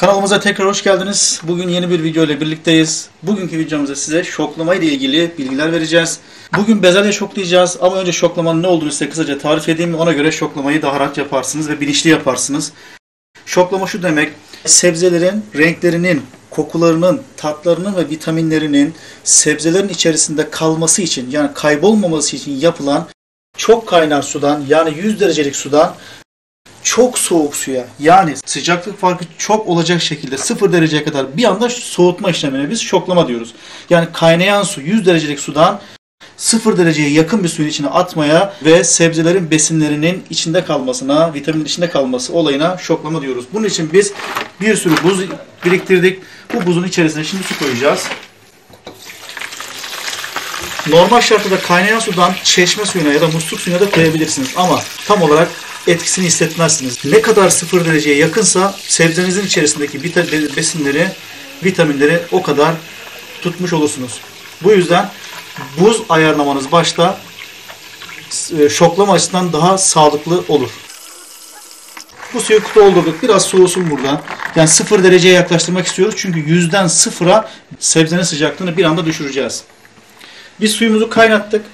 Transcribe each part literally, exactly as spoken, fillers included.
Kanalımıza tekrar hoş geldiniz. Bugün yeni bir video ile birlikteyiz. Bugünkü videomuzda size şoklama ile ilgili bilgiler vereceğiz. Bugün bezelye şoklayacağız ama önce şoklamanın ne olduğunu size kısaca tarif edeyim. Ona göre şoklamayı daha rahat yaparsınız ve bilinçli yaparsınız. Şoklama şu demek: sebzelerin renklerinin, kokularının, tatlarının ve vitaminlerinin sebzelerin içerisinde kalması için, yani kaybolmaması için yapılan çok kaynar sudan, yani yüz derecelik sudan çok soğuk suya, yani sıcaklık farkı çok olacak şekilde sıfır dereceye kadar bir anda soğutma işlemine biz şoklama diyoruz. Yani kaynayan su yüz derecelik sudan sıfır dereceye yakın bir suyun içine atmaya ve sebzelerin besinlerinin içinde kalmasına, vitaminin içinde kalması olayına şoklama diyoruz. Bunun için biz bir sürü buz biriktirdik. Bu buzun içerisine şimdi su koyacağız. Normal şartlarda kaynayan sudan çeşme suyuna ya da musluk suyuna da koyabilirsiniz ama tam olarak etkisini hissetmezsiniz. Ne kadar sıfır dereceye yakınsa sebzenizin içerisindeki besinleri, vitaminleri o kadar tutmuş olursunuz. Bu yüzden buz ayarlamanız başta şoklama açısından daha sağlıklı olur. Bu suyu doldurduk. Biraz soğusun burada. Yani sıfır dereceye yaklaştırmak istiyoruz. Çünkü yüzden sıfıra sebzenin sıcaklığını bir anda düşüreceğiz. Biz suyumuzu kaynattık.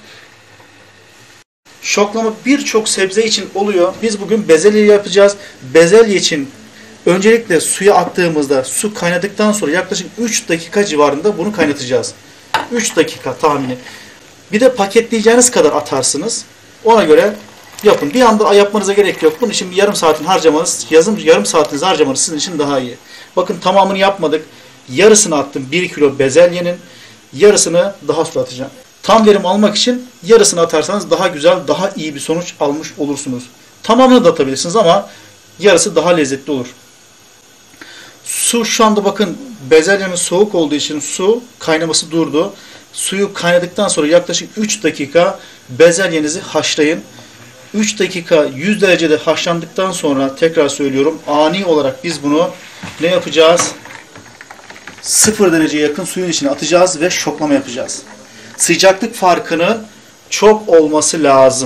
Şoklama birçok sebze için oluyor. Biz bugün bezelye yapacağız. Bezelye için öncelikle suya attığımızda su kaynadıktan sonra yaklaşık üç dakika civarında bunu kaynatacağız. üç dakika tahmini. Bir de paketleyeceğiniz kadar atarsınız. Ona göre yapın. Bir anda yapmanıza gerek yok. Bunun için bir yarım saatin harcamanız, yazım yarım saatinizi harcamanız sizin için daha iyi. Bakın tamamını yapmadık. Yarısını attım bir kilo bezelyenin. Yarısını daha sonra atacağım. Tam verim almak için yarısını atarsanız daha güzel, daha iyi bir sonuç almış olursunuz. Tamamını da atabilirsiniz ama yarısı daha lezzetli olur. Su şu anda bakın bezelyemiz soğuk olduğu için su kaynaması durdu. Suyu kaynadıktan sonra yaklaşık üç dakika bezelyenizi haşlayın. üç dakika yüz derecede haşlandıktan sonra tekrar söylüyorum ani olarak biz bunu ne yapacağız? sıfır dereceye yakın suyun içine atacağız ve şoklama yapacağız. Sıcaklık farkının çok olması lazım.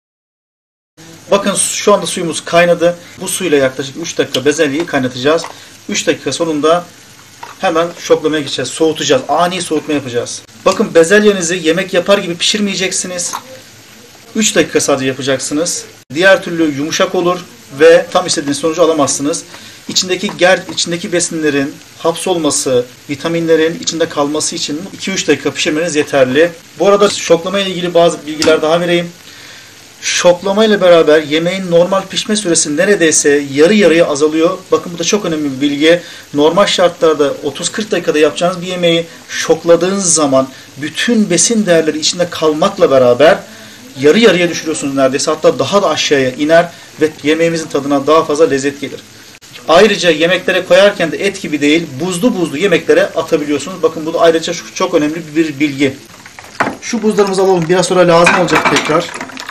Bakın şu anda suyumuz kaynadı. Bu suyla yaklaşık üç dakika bezelyeyi kaynatacağız. üç dakika sonunda hemen şoklamaya geçeceğiz. Soğutacağız. Ani soğutma yapacağız. Bakın bezelyenizi yemek yapar gibi pişirmeyeceksiniz. üç dakika sadece yapacaksınız. Diğer türlü yumuşak olur ve tam istediğiniz sonucu alamazsınız. İçindeki ger, içindeki besinlerin hapsolması, vitaminlerin içinde kalması için iki üç dakika pişirmeniz yeterli. Bu arada şoklama ile ilgili bazı bilgiler daha vereyim. Şoklama ile beraber yemeğin normal pişme süresi neredeyse yarı yarıya azalıyor. Bakın bu da çok önemli bir bilgi. Normal şartlarda otuz kırk dakikada yapacağınız bir yemeği şokladığınız zaman bütün besin değerleri içinde kalmakla beraber yarı yarıya düşürüyorsunuz neredeyse. Hatta daha da aşağıya iner ve yemeğimizin tadına daha fazla lezzet gelir. Ayrıca yemeklere koyarken de et gibi değil, buzlu buzlu yemeklere atabiliyorsunuz. Bakın bu da ayrıca çok önemli bir bilgi. Şu buzlarımızı alalım. Biraz sonra lazım olacak tekrar.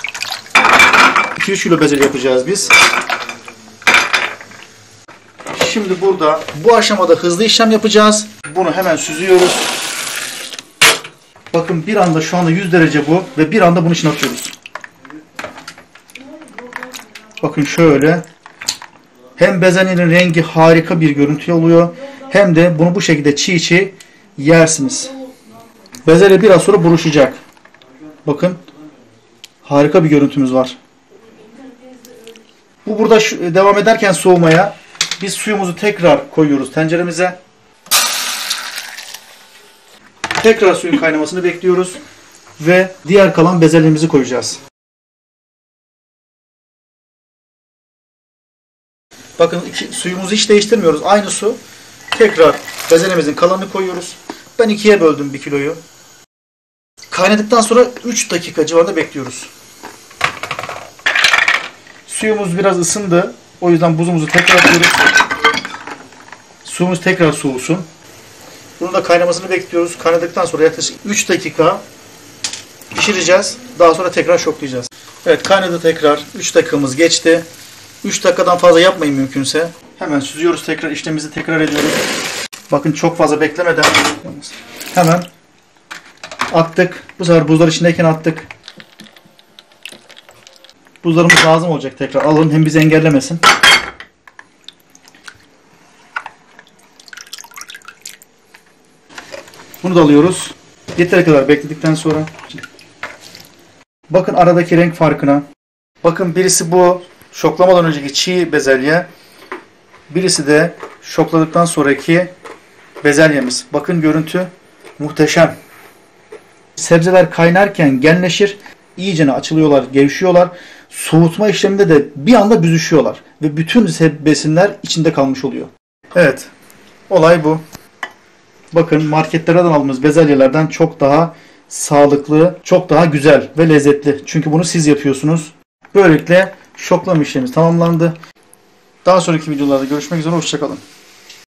iki üç kilo bezelye yapacağız biz. Şimdi burada bu aşamada hızlı işlem yapacağız. Bunu hemen süzüyoruz. Bakın bir anda şu anda yüz derece bu ve bir anda bunun içine atıyoruz. Bakın şöyle. Hem bezelyenin rengi harika bir görüntü oluyor. Hem de bunu bu şekilde çiğ çiğ yersiniz. Bezelye biraz sonra buruşacak. Bakın. Harika bir görüntümüz var. Bu burada şu, devam ederken soğumaya biz suyumuzu tekrar koyuyoruz tenceremize. Tekrar suyun kaynamasını bekliyoruz. Ve diğer kalan bezelyemizi koyacağız. Bakın iki, suyumuzu hiç değiştirmiyoruz. Aynı su. Tekrar bezelyemizin kalanını koyuyoruz. Ben ikiye böldüm bir kiloyu. Kaynadıktan sonra üç dakika civarında bekliyoruz. Suyumuz biraz ısındı. O yüzden buzumuzu tekrar atıyoruz. Suyumuz tekrar soğusun. Bunun da kaynamasını bekliyoruz. Kaynadıktan sonra yaklaşık üç dakika pişireceğiz. Daha sonra tekrar şoklayacağız. Evet, kaynadı tekrar. üç dakikamız geçti. üç dakikadan fazla yapmayın mümkünse. Hemen süzüyoruz tekrar. İşlemimizi tekrar ediyoruz. Bakın çok fazla beklemeden hemen attık. Bu sefer buzlar içindeyken attık. Buzlarımız lazım olacak tekrar. Alın hem bizi engellemesin. Bunu da alıyoruz. Yeteri kadar bekledikten sonra. Bakın aradaki renk farkına. Bakın birisi bu şoklamadan önceki çiğ bezelye. Birisi de şokladıktan sonraki bezelyemiz. Bakın görüntü muhteşem. Sebzeler kaynarken genleşir. İyicene açılıyorlar, gevşiyorlar. Soğutma işleminde de bir anda büzüşüyorlar. Ve bütün besinler içinde kalmış oluyor. Evet. Olay bu. Bakın marketlerden aldığımız bezelyelerden çok daha sağlıklı, çok daha güzel ve lezzetli. Çünkü bunu siz yapıyorsunuz. Böylelikle şoklama işlemimiz tamamlandı. Daha sonraki videolarda görüşmek üzere. Hoşça kalın.